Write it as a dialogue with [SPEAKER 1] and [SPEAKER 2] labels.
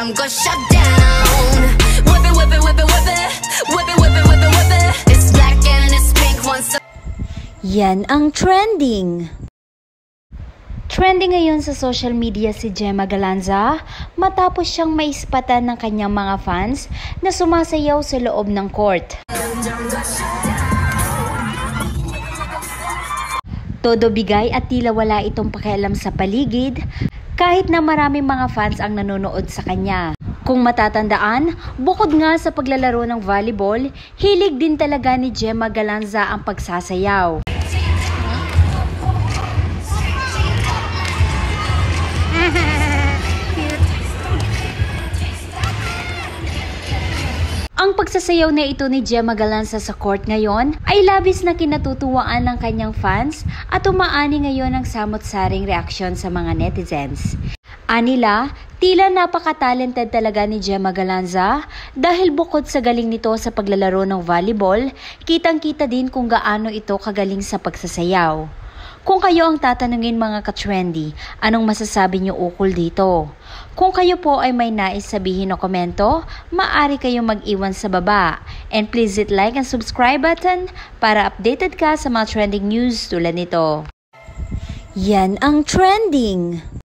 [SPEAKER 1] done got shut down. Whip it, whip it, whip it, whip it. Whip it, whip it, whip it, whip it. It's black and it's pink once.
[SPEAKER 2] Yan ang trending. Trending ngayon sa social media si Gemma Galanza matapos siyang maispatan ng kanyang mga fans na sumasayaw sa loob ng court. Todo bigay at tila wala itong pakialam sa paligid kahit na maraming mga fans ang nanonood sa kanya. Kung matatandaan, bukod nga sa paglalaro ng volleyball, hilig din talaga ni Gemma Galanza ang pagsasayaw. Ang pagsasayaw na ito ni Gemma Galanza sa court ngayon ay labis na kinatutuwaan ng kanyang fans at umaani ngayon ang samot-saring reaksyon sa mga netizens. Anila, tila napaka-talented talaga ni Gemma Galanza dahil bukod sa galing nito sa paglalaro ng volleyball, kitang-kita din kung gaano ito kagaling sa pagsasayaw. Kung kayo ang tatanungin mga ka-trendy, anong masasabi niyo ukol dito? Kung kayo po ay may nais sabihin o komento, maaari kayong mag-iwan sa baba. And please hit like and subscribe button para updated ka sa mga trending news tulad nito. Yan ang trending!